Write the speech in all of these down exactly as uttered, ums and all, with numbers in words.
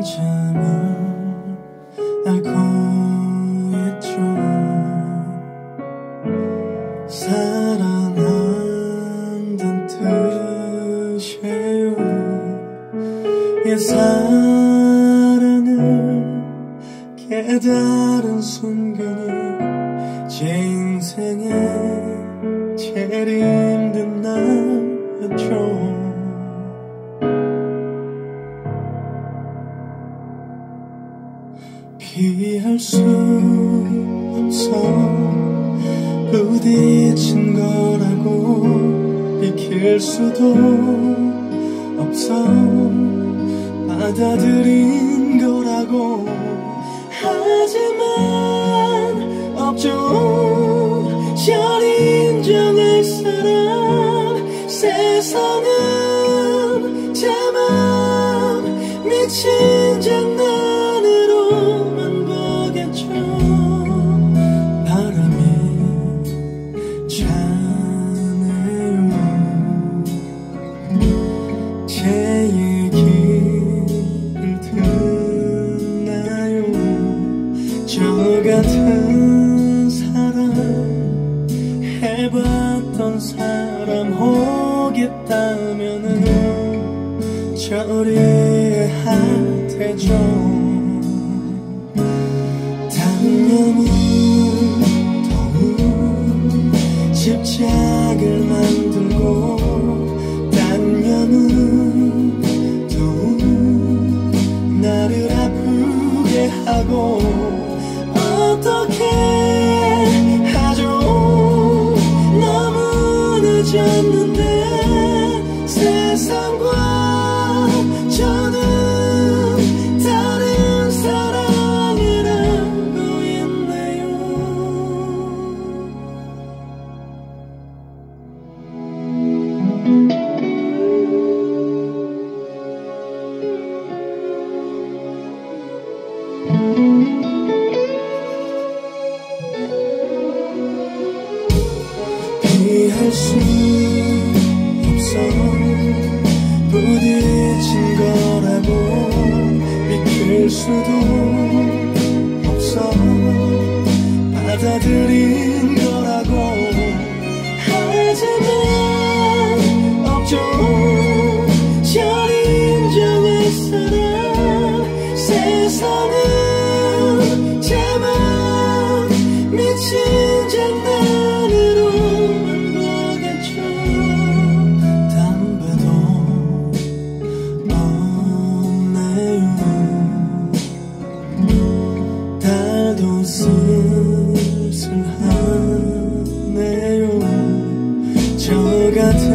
점을 알고 있죠. 사랑한다는 뜻이에요. 이 사랑을 깨달은 순간이 제 인생의 제일 힘든 날이었죠. 피할 수 없어 부딪힌 거라고 비킬 수도 없어 받아들인 거라고 하지만 없죠. 절 인정할 사람 세상은 제 맘 미친 장난으로만 보겠죠. 바람이 차네요. 제 얘기를 듣나요. 저 같은 사람 해봤던 사람 혹 있다면은 저리 하대죠. 당연히 더욱 집착을 만들고 당연히 더욱 나를 아프게 하고 어떻게 하죠. 너무 늦었는데 세상과 저는 다른 사랑을 하고 있네요. 피할 수 없어 부딪힌 거라고 비킬 수도 없어 받아들인 거라고 하지만 없죠. 절 인정할 사람 세상은 제 맘 미친 장난으로만 보겠죠. 담배도 달도 씁쓸하네요. 저 같은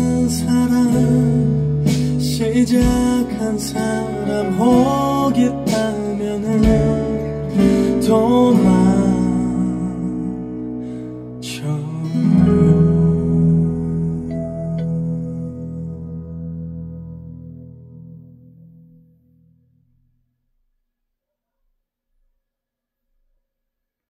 사람 시작한 사람 혹 있다